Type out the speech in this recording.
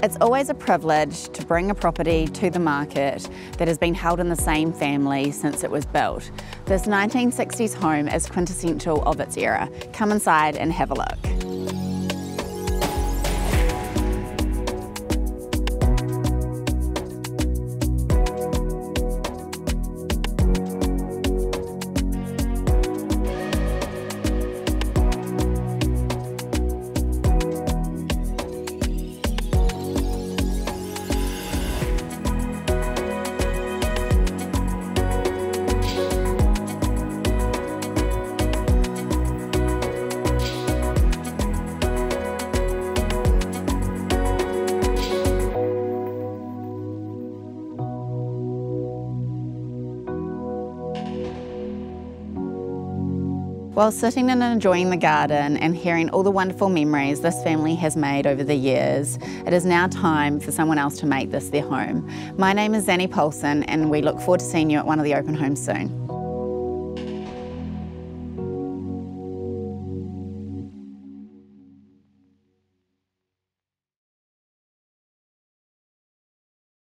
It's always a privilege to bring a property to the market that has been held in the same family since it was built. This 1960s home is quintessential of its era. Come inside and have a look. While sitting and enjoying the garden and hearing all the wonderful memories this family has made over the years, it is now time for someone else to make this their home. My name is Zani Polson, and we look forward to seeing you at one of the open homes soon.